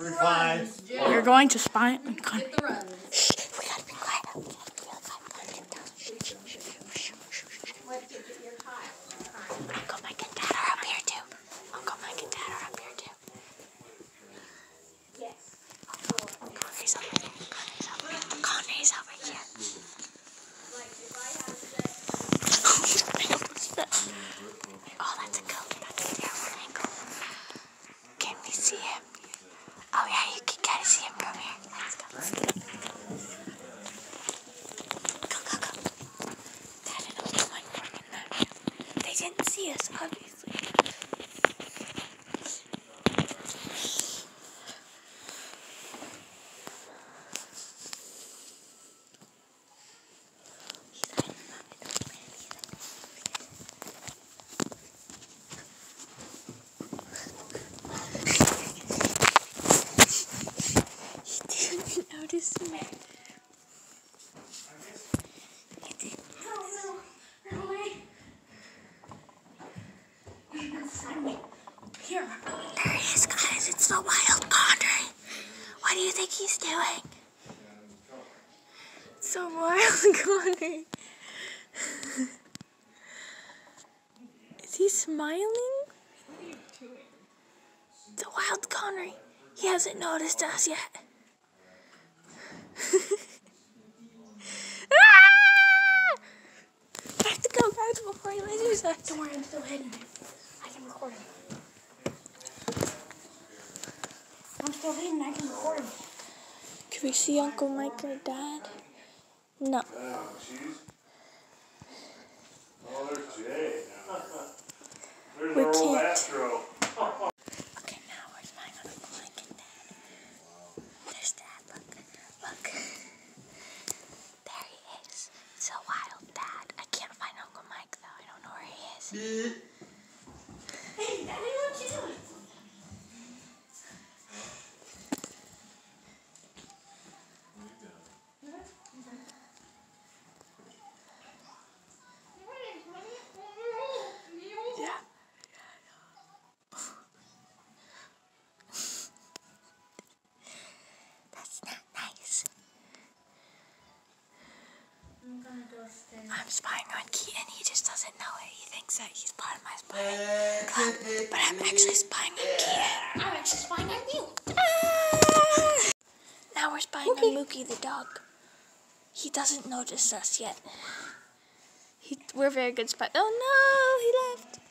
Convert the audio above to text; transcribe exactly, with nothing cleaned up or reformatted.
Fine. You're going to spy on Connor. Get the runs. Shh, we gotta be quiet. We gotta be really quiet. Uncle Mike and Dad are up here too. Uncle Mike and Dad are up here too. Yes. Connor's over here. Connor's over here. Connor's over here. Oh, that's a goat. That's a terrible angle. Can we see him? Oh yeah, you can kind of see him from here. Let's go. Let's go. Go, go, go. Dad and Uncle Mike working that. They didn't see us, obviously. Notice me. Here. There he is, guys. It's the wild Connor. What do you think he's doing? It's the wild Connor. Is he smiling? What are you doing? The wild Connor. He hasn't noticed us yet. Ah! I have to go, guys, before he loses us. Don't worry, I'm still hidden. I can record him. I'm still hidden, I can record him. Can we see Uncle Mike or Dad? No. Oh, there's Jay. There's We our old can't. Astro. Okay, now we're spying on Uncle Mike and Dad. There's Dad, look. Look. There he is. It's a wild Dad. I can't find Uncle Mike, though. I don't know where he is. Hey, Daddy, what you doing? Yeah. That's not nice. I'm gonna go stay. I'm spying on Keaton. He just doesn't know it. He thinks that he's part of my spying club. But I'm actually spying on Keaton. I'm actually spying on you. Ah! Now we're spying on Mookie the dog. He doesn't notice us yet. He, we're very good spies. Oh no, he left.